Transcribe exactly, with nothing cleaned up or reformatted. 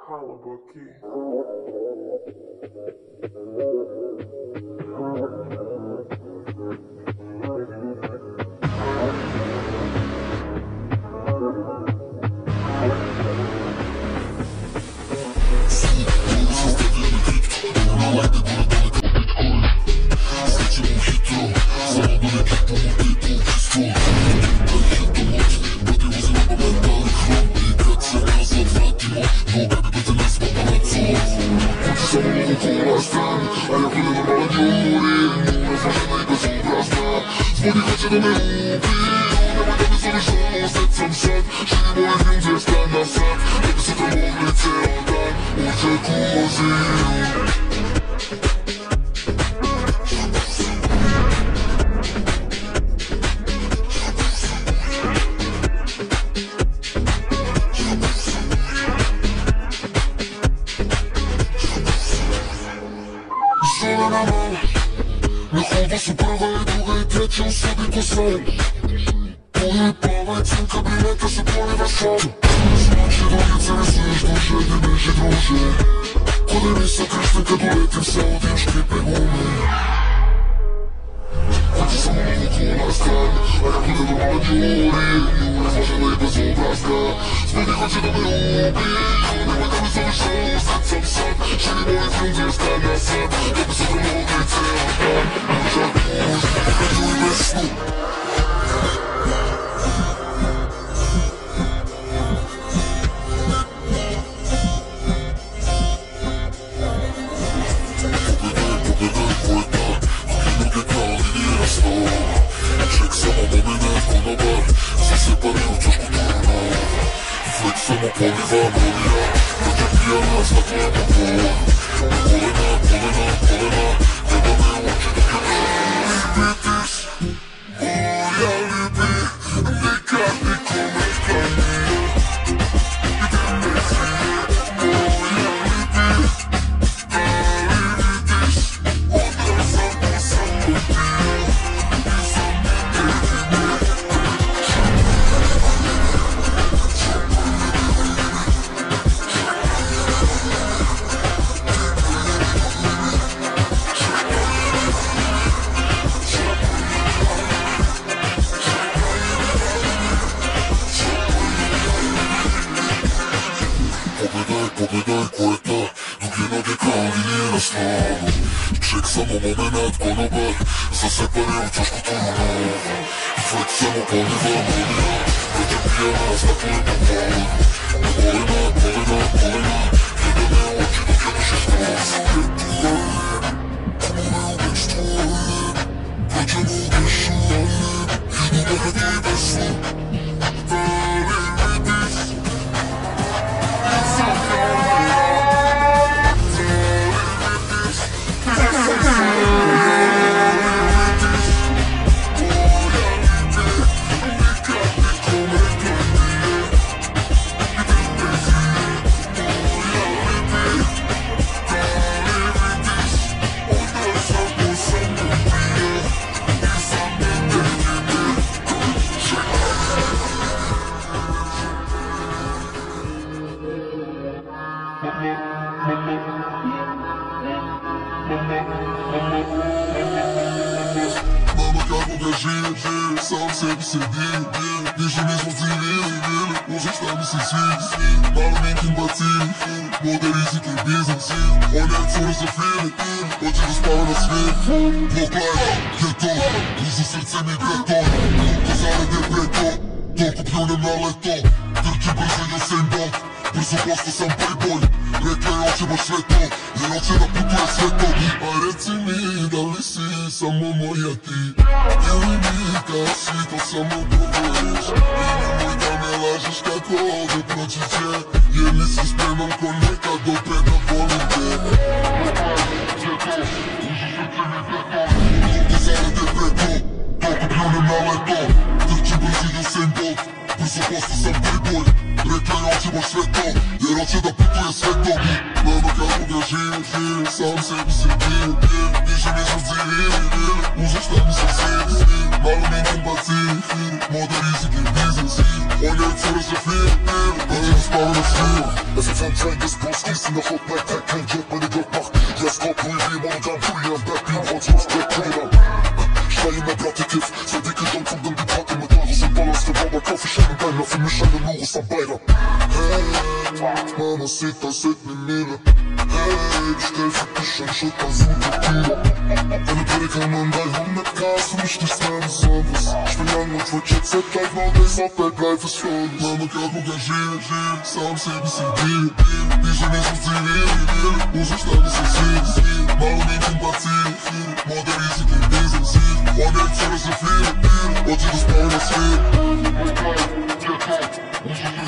Calabucky. Presuppostul să-mi dai boi Recream ce mă șvetă Era ce da putu je sve to Mama kako ga živim, živim Sam sebi se divim, divim Više nisam zivim, divim Uže šta mi se sidi, sidi Malo minkom bacim, film Moda rizik je biznis, on je cura za film, film Dođe da spava na svima Es ist anscheinend das Broskis in der Hotline, kein, kein Jet, meine Glock macht Ja, Scorp, Louis V, Monogam, Julian, Backbeam, Holzlos, Black, Julian Schnell in der Platte, Kiff, verwickelt und kommt dann die Party mit Euros und Dollars für Baba, Kaffeescheine, Beiner, für mich eine Lurus am Beiner Hey, Mamacita, seit mir Mille Hey, bestell für dich ein Shot, ein super Kilo Eine Perika, Mann, dreihundert K, ist für mich nichts mehr Besonderes Ich bin young und work Jet Set, life nowadays, up, bad life is flawless Mama kako ga živim, živim Sam sebi se divim, divim Više nisam civil, divim Uže šta mi se svidi, svidi Malo minkom bacim, film Moda rizik je biznis, on je cura za film, film Hoće da spava na svim